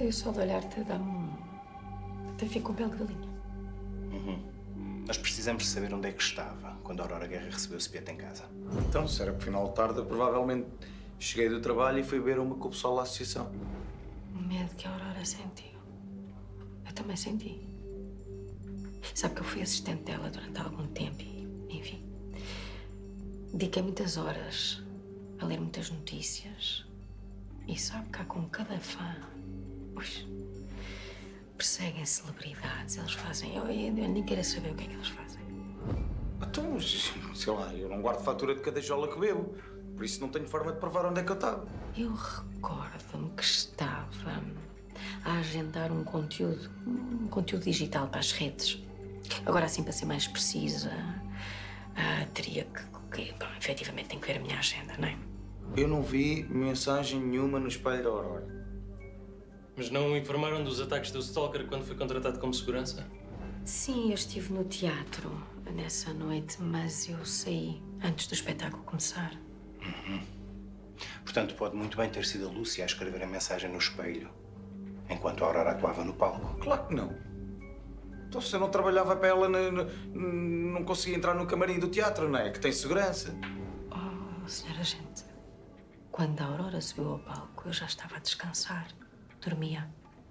Eu só de olhar-te dá-me... Até fico com pele de galinha. Nós precisamos saber onde é que estava quando a Aurora Guerra recebeu o Spieta em casa. Então, se era por final de tarde, eu provavelmente cheguei do trabalho e fui beber uma com o pessoal da associação. O medo que a Aurora sentiu. Eu também senti. Sabe que eu fui assistente dela durante algum tempo e, enfim, dediquei muitas horas a ler muitas notícias. E sabe que há com cada fã... Ux, perseguem celebridades, eles fazem... Eu nem quero saber o que é que eles fazem. Então, sei lá, eu não guardo fatura de cada jola que bebo. Por isso não tenho forma de provar onde é que eu estava. Eu recordo-me que estava a agendar um conteúdo digital para as redes. Agora, assim, para ser mais precisa, teria que bom, efetivamente, tenho que ver a minha agenda, não é? Eu não vi mensagem nenhuma no espelho da Aurora. Mas não o informaram dos ataques do Stalker quando foi contratado como segurança? Sim, eu estive no teatro nessa noite, mas eu saí antes do espetáculo começar. Portanto, pode muito bem ter sido a Lúcia a escrever a mensagem no espelho, enquanto a Aurora atuava no palco. Claro que não. Então, se eu não trabalhava para ela, não conseguia entrar no camarim do teatro, não é? Que tem segurança. Oh, senhora agente, quando a Aurora subiu ao palco, eu já estava a descansar. Dormia.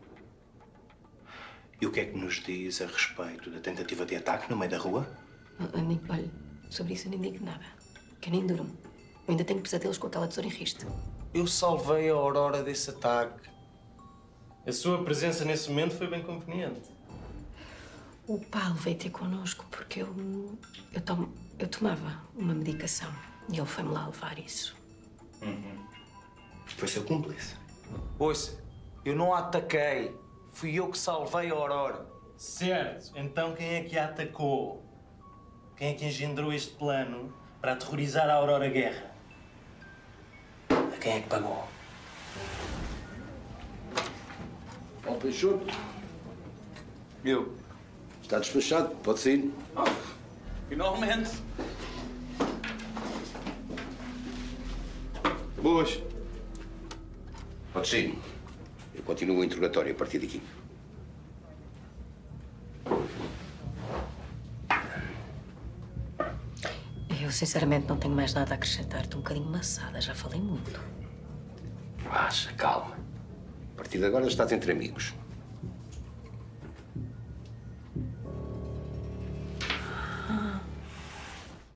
E o que é que nos diz a respeito da tentativa de ataque no meio da rua? Olha, sobre isso eu nem digo nada. Que eu nem durmo. Eu ainda tenho pesadelos com aquela tesoura em riste. Eu salvei a Aurora desse ataque. A sua presença nesse momento foi bem conveniente. O Paulo veio ter connosco porque eu tomava uma medicação e ele foi-me lá levar isso. Foi seu cúmplice. Ouça, eu não a ataquei. Fui eu que salvei a Aurora. Certo. Então quem é que a atacou? Quem é que engendrou este plano para aterrorizar a Aurora Guerra? A quem é que pagou? Paulo Peixoto, Eu. está despachado, pode sair. Finalmente. Boas. Pode sair. Eu continuo o interrogatório a partir daqui. Eu, sinceramente, não tenho mais nada a acrescentar. Estou um bocadinho maçada, já falei muito. Relaxa, calma. A partir de agora estás entre amigos.